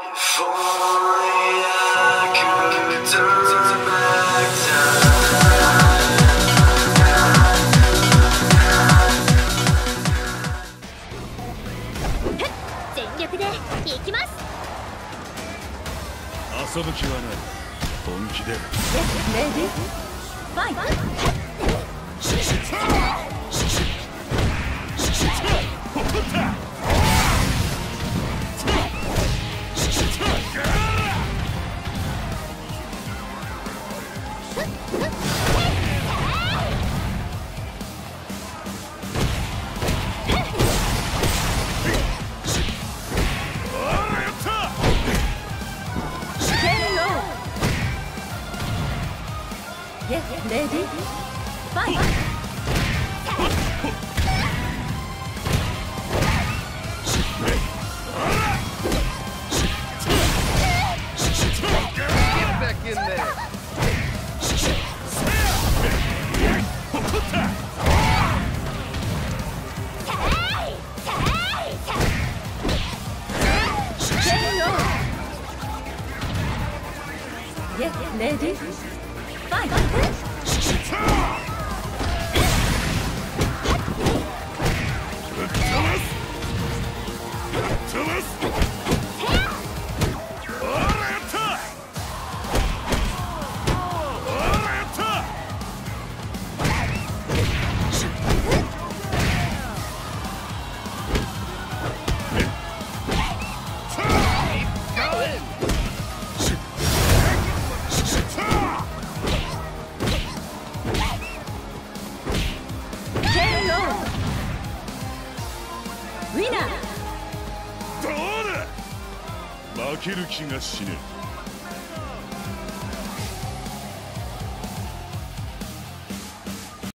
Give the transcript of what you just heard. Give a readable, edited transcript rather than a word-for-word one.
If only I could turn back time. 全力でいきます。 遊ぶ気はない。本気で。 レディーファイト。レディーファイト。レディーファイト。 ウィナー。どうだ。負ける気がしねえ。